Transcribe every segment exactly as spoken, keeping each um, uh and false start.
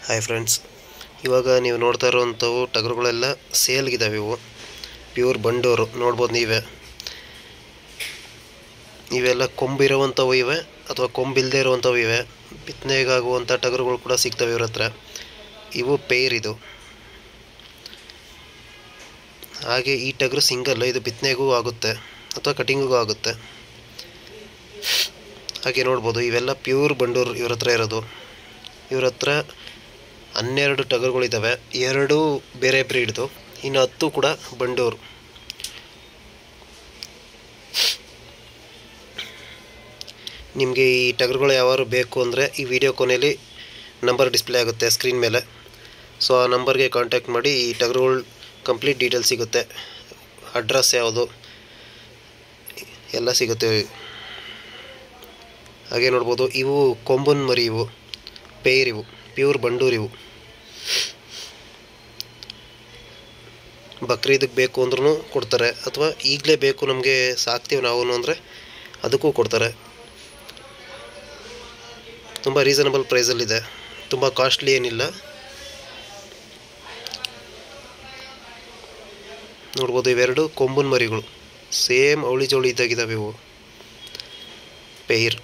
Hi friends, ಇವಾಗ ನೀವು ನೋಡ್ತಾ ಇರುವಂಥವು ಟಗರುಗಳೆಲ್ಲ ಸೇಲ್ಗಿದ್ದಾವೆ. ಇವು ಪ್ಯೂರ್ ಬಂಡೂರು ನೋಡ್ಬೋದು ನೀವೇ. ಇವೆಲ್ಲ ಕೊಂಬಿರುವಂಥವು ಇವೆ ಅಥವಾ ಕೊಂಬಿಲ್ಲದೆ ಇರುವಂಥವು ಇವೆ. ಬಿತ್ತನೆಗಾಗುವಂಥ ಟಗರುಗಳು ಕೂಡ ಸಿಗ್ತವೆ ಇವ್ರ ಹತ್ರ. ಇವು ಪೇರ್ ಇದು. ಹಾಗೆ ಈ ಟಗರು ಸಿಂಗಲ್, ಇದು ಬಿತ್ತನೆಗೂ ಆಗುತ್ತೆ ಅಥವಾ ಕಟಿಂಗಿಗೂ ಆಗುತ್ತೆ. ಹಾಗೆ ನೋಡ್ಬೋದು ಇವೆಲ್ಲ ಪ್ಯೂರ್ ಬಂಡೂರು ಇವ್ರ ಹತ್ರ ಇರೋದು. ಇವ್ರ ಹತ್ರ ಹನ್ನೆರಡು ಟಗರುಗಳಿದ್ದಾವೆ, ಎರಡು ಬೇರೆ ಬ್ರೀಡ್ದು, ಇನ್ನು ಹತ್ತು ಕೂಡ ಬಂಡೂರು. ನಿಮಗೆ ಈ ಟಗರುಗಳು ಯಾವಾರು ಬೇಕು ಅಂದರೆ ಈ ವಿಡಿಯೋ ಕೊನೆಯಲ್ಲಿ ನಂಬರ್ ಡಿಸ್ಪ್ಲೇ ಆಗುತ್ತೆ ಸ್ಕ್ರೀನ್ ಮೇಲೆ. ಸೊ ಆ ನಂಬರ್ಗೆ ಕಾಂಟ್ಯಾಕ್ಟ್ ಮಾಡಿ. ಈ ಟಗರುಗಳು ಕಂಪ್ಲೀಟ್ ಡೀಟೇಲ್ಸ್ ಸಿಗುತ್ತೆ, ಅಡ್ರೆಸ್ ಯಾವುದು ಎಲ್ಲ ಸಿಗುತ್ತೆ. ಹಾಗೆ ನೋಡ್ಬೋದು ಇವು ಕೊಂಬನ್ ಮರಿ, ಇವು ಪೇರ್, ಇವು ಪ್ಯೂರ್ ಬಂಡೂರು. ಇವು ಬಕ್ರೀದಕ್ಕೆ ಬೇಕು ಅಂದ್ರೂ ಕೊಡ್ತಾರೆ, ಅಥವಾ ಈಗಲೇ ಬೇಕು ನಮಗೆ ಸಾಕ್ತೀವಿ ನಾವು ಅಂದರೆ ಅದಕ್ಕೂ ಕೊಡ್ತಾರೆ. ತುಂಬ ರೀಸನಬಲ್ ಪ್ರೈಸಲ್ಲಿದೆ, ತುಂಬ ಕಾಸ್ಟ್ಲಿ ಏನಿಲ್ಲ. ನೋಡ್ಬೋದು ಇವೆರಡು ಕೊಂಬನ್ ಮರಿಗಳು, ಸೇಮ್ ಅವಳಿ ಜೋಳಿ ಇದ್ದಾಗಿದ್ದಾವೆ. ಇವು ಪೇರ್.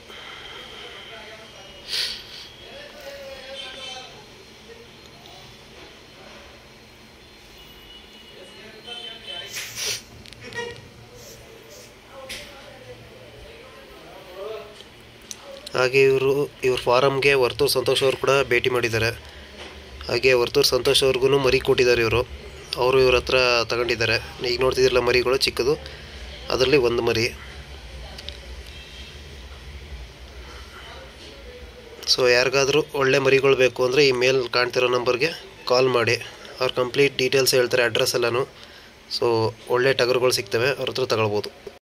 ಹಾಗೆ ಇವರು ಇವ್ರ ಫಾರಮ್ಗೆ ವರ್ತೂರು ಸಂತೋಷ್ ಅವರು ಕೂಡ ಭೇಟಿ ಮಾಡಿದ್ದಾರೆ. ಹಾಗೆ ವರ್ತೂರು ಸಂತೋಷ್ ಅವ್ರಿಗೂ ಮರಿ ಕೊಟ್ಟಿದ್ದಾರೆ ಇವರು. ಅವರು ಇವ್ರ ಹತ್ರ ತಗೊಂಡಿದ್ದಾರೆ. ಈಗ ನೋಡ್ತಿದ್ದಿರಲ್ಲ ಮರಿಗಳು ಚಿಕ್ಕದು, ಅದರಲ್ಲಿ ಒಂದು ಮರಿ. ಸೊ ಯಾರಿಗಾದರೂ ಒಳ್ಳೆ ಮರಿಗಳು ಬೇಕು ಅಂದರೆ ಈ ಮೇಲ್ ಕಾಣ್ತಿರೋ ನಂಬರ್ಗೆ ಕಾಲ್ ಮಾಡಿ. ಅವ್ರು ಕಂಪ್ಲೀಟ್ ಡೀಟೇಲ್ಸ್ ಹೇಳ್ತಾರೆ, ಅಡ್ರೆಸ್ ಎಲ್ಲನೂ. ಸೊ ಒಳ್ಳೆ ಟಗರುಗಳು ಸಿಗ್ತವೆ, ಅವ್ರ ಹತ್ರ ತಗೊಳ್ಬೋದು.